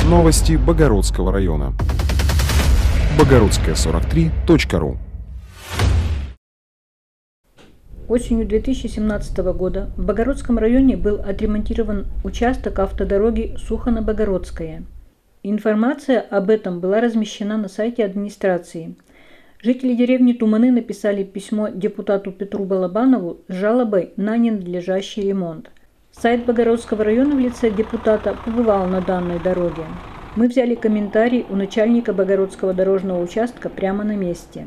Новости Богородского района. Богородская43.ру. Осенью 2017 года в Богородском районе был отремонтирован участок автодороги Сухано-Богородская. Информация об этом была размещена на сайте администрации. Жители деревни Туманы написали письмо депутату Петру Балабанову с жалобой на ненадлежащий ремонт. Сайт Богородского района в лице депутата побывал на данной дороге. Мы взяли комментарий у начальника Богородского дорожного участка прямо на месте.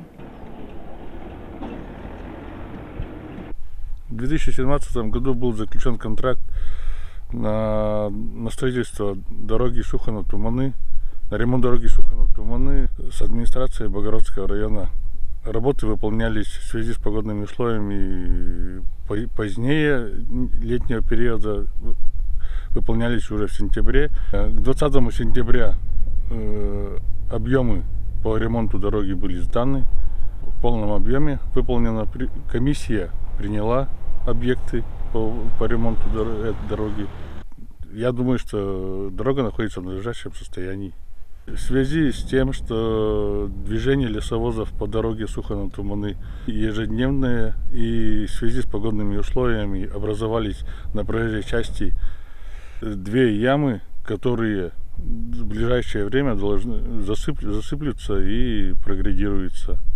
В 2017 году был заключен контракт на строительство дороги Сухано-Туманы, на ремонт дороги Сухано-Туманы с администрацией Богородского района. Работы выполнялись в связи с погодными условиями позднее летнего периода, выполнялись уже в сентябре. К 20 сентября объемы по ремонту дороги были сданы в полном объеме. Выполнена комиссия, приняла объекты по ремонту дороги. Я думаю, что дорога находится в надлежащем состоянии. В связи с тем, что движение лесовозов по дороге Сухано-Туманы ежедневное, и в связи с погодными условиями образовались на проезжей части две ямы, которые в ближайшее время засыплются и прогредируются.